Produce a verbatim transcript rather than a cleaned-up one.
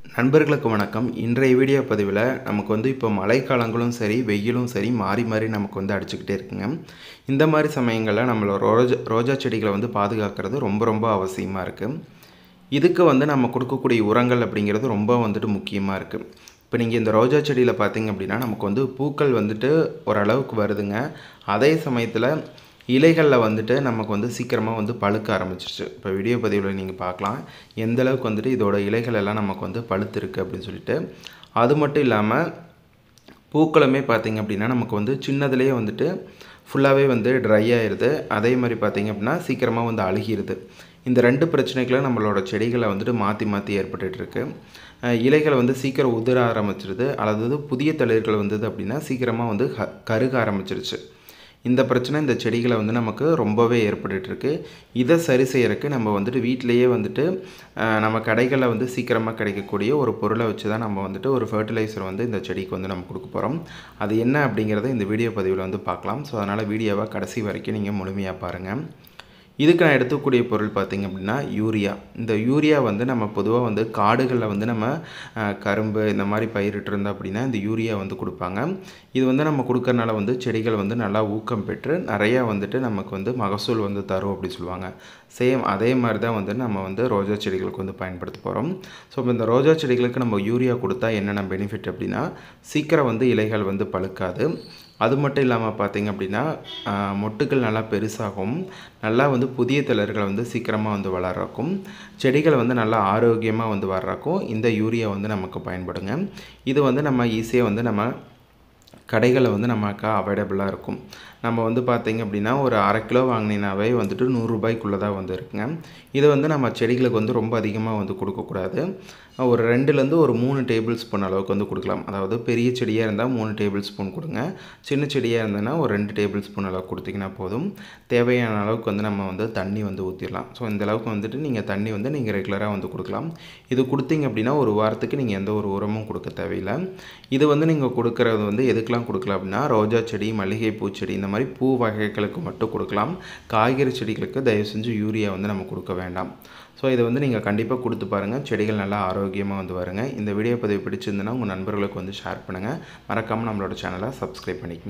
நண்பர்களுக்கு வணக்கம். இன்றைய வீடியோ பதிவில் நமக்கு வந்து இப்போ மழைக்காலங்களும் சரி வெயிலும் சரி மாறி மாறி நமக்கு வந்து அடிச்சுக்கிட்டே இருக்குங்க. இந்த மாதிரி சமயங்களில் நம்மளோட ரோஜா ரோஜா செடிகளை வந்து பாதுகாக்கிறது ரொம்ப ரொம்ப அவசியமாக இருக்குது. இதுக்கு வந்து நம்ம கொடுக்கக்கூடிய உரங்கள் அப்படிங்கிறது ரொம்ப வந்துட்டு முக்கியமாக இருக்குது. இப்போ நீங்கள் இந்த ரோஜா செடியில் பார்த்தீங்க அப்படின்னா நமக்கு வந்து பூக்கள் வந்துட்டு ஓரளவுக்கு வருதுங்க. அதே சமயத்தில் இலைகளில் வந்துட்டு நமக்கு வந்து சீக்கிரமாக வந்து பழுக்க ஆரம்பிச்சிருச்சு. இப்போ வீடியோ பதிவில் நீங்கள் பார்க்கலாம் எந்த அளவுக்கு வந்துட்டு இதோட இலைகள் எல்லாம் நமக்கு வந்து பழுத்திருக்கு அப்படின்னு சொல்லிட்டு. அது மட்டும் இல்லாமல் பூக்களுமே பார்த்திங்க அப்படின்னா நமக்கு வந்து சின்னதுலேயே வந்துட்டு ஃபுல்லாகவே வந்து ட்ரை ஆயிடுது. அதே மாதிரி பார்த்திங்க அப்படின்னா சீக்கிரமாக வந்து அழுகிடுது. இந்த ரெண்டு பிரச்சனைகளும் நம்மளோட செடிகளை வந்துட்டு மாற்றி மாற்றி ஏற்பட்டுருக்கு. இலைகள் வந்து சீக்கிரம் உதிர ஆரம்பிச்சிருது, அல்லது புதிய தளிர்கள் வந்தது அப்படின்னா சீக்கிரமாக வந்து க கருக ஆரம்பிச்சிருச்சு. இந்த பிரச்சனை இந்த செடிகளை வந்து நமக்கு ரொம்பவே ஏற்பட்டுருக்கு. இதை சரி செய்யறதுக்கு நம்ம வந்துட்டு வீட்டிலையே வந்துட்டு நம்ம கடைகளில் வந்து சீக்கிரமாக கிடைக்கக்கூடிய ஒரு பொருளை வச்சு தான் நம்ம வந்துட்டு ஒரு ஃபர்டிலைசர் வந்து இந்த செடிக்கு வந்து நம்ம கொடுக்க போகிறோம். அது என்ன அப்படிங்கிறத இந்த வீடியோ பதிவில் வந்து பார்க்கலாம். ஸோ அதனால் வீடியோவை கடைசி வரைக்கும் நீங்கள் முழுமையாக பாருங்கள். இதுக்கு நான் எடுத்துக்கூடிய பொருள் பார்த்திங்க அப்படின்னா யூரியா. இந்த யூரியா வந்து நம்ம பொதுவாக வந்து காடுகளில் வந்து நம்ம கரும்பு இந்த மாதிரி பயிரிட்டு இருந்தோம் அப்படின்னா இந்த யூரியா வந்து கொடுப்பாங்க. இது வந்து நம்ம கொடுக்கறனால வந்து செடிகள் வந்து நல்லா ஊக்கம் பெற்று நிறையா வந்துட்டு நமக்கு வந்து மகசூல் வந்து தரும் அப்படி சொல்லுவாங்க. சேம் அதே மாதிரி தான் வந்து நம்ம வந்து ரோஜா செடிகளுக்கு வந்து பயன்படுத்த போகிறோம். ஸோ இப்போ இந்த ரோஜா செடிகளுக்கு நம்ம யூரியா கொடுத்தா என்னென்ன பெனிஃபிட் அப்படின்னா சீக்கிரம் வந்து இலைகள் வந்து பழுக்காது. அது மட்டும் இல்லாமல் பார்த்திங்க அப்படின்னா மொட்டுக்கள் நல்லா பெருசாகும், நல்லா வந்து புதிய தளிர்களை வந்து சீக்கிரமாக வந்து வளர்றக்கும், செடிகள் வந்து நல்லா ஆரோக்கியமாக வந்து வர்றக்கும் இந்த யூரியா வந்து நமக்கு பயன்படுங்க. இது வந்து நம்ம ஈஸியாக வந்து நம்ம கடைகளில் வந்து நமக்கு அவைலபிளாக இருக்கும். நம்ம வந்து பார்த்திங்க அப்படின்னா ஒரு அரை கிலோ வாங்கினாவே வந்துட்டு நூறுரூபாய்க்குள்ளே தான் வந்து இருக்குங்க. இதை வந்து நம்ம செடிகளுக்கு வந்து ரொம்ப அதிகமாக வந்து கொடுக்கக்கூடாது. ஒரு ரெண்டுலேருந்து ஒரு மூணு டேபிள் ஸ்பூன் அளவுக்கு வந்து கொடுக்கலாம். அதாவது பெரிய செடியாக இருந்தால் மூணு டேபிள் ஸ்பூன் கொடுங்க, சின்ன செடியாக இருந்ததுன்னா ஒரு ரெண்டு டேபிள் ஸ்பூன் அளவுக்கு கொடுத்திங்கன்னா போதும். தேவையான அளவுக்கு வந்து நம்ம வந்து தண்ணி வந்து ஊற்றிடலாம். ஸோ இந்த அளவுக்கு வந்துட்டு நீங்கள் தண்ணி வந்து நீங்கள் ரெகுலராக வந்து கொடுக்கலாம். இது கொடுத்திங்க அப்படின்னா ஒரு வாரத்துக்கு நீங்கள் எந்த ஒரு உரமும் கொடுக்க தேவையில்லை. இது வந்து நீங்கள் கொடுக்குறது வந்து எதுக்கெலாம் கொடுக்கலாம் அப்படின்னா ரோஜா செடி, மல்லிகை பூச்செடி இந்த மாதிரி பூ வகைகளுக்கு மட்டும் கொடுக்கலாம். காய்கறி செடிகளுக்கு தயவு செஞ்சு யூரியா வந்து நம்ம கொடுக்க வேண்டாம். ஸோ இதை வந்து நீங்கள் கண்டிப்பாக கொடுத்து பாருங்கள், செடிகள் நல்லா ஆரோக்கியமாக வந்து வருங்க. இந்த வீடியோ பதிவு பிடிச்சிருந்துன்னா உங்கள் நண்பர்களுக்கு வந்து ஷேர் பண்ணுங்கள். மறக்காமல் நம்மளோட சேனலை சப்ஸ்கிரைப் பண்ணிக்கோங்க.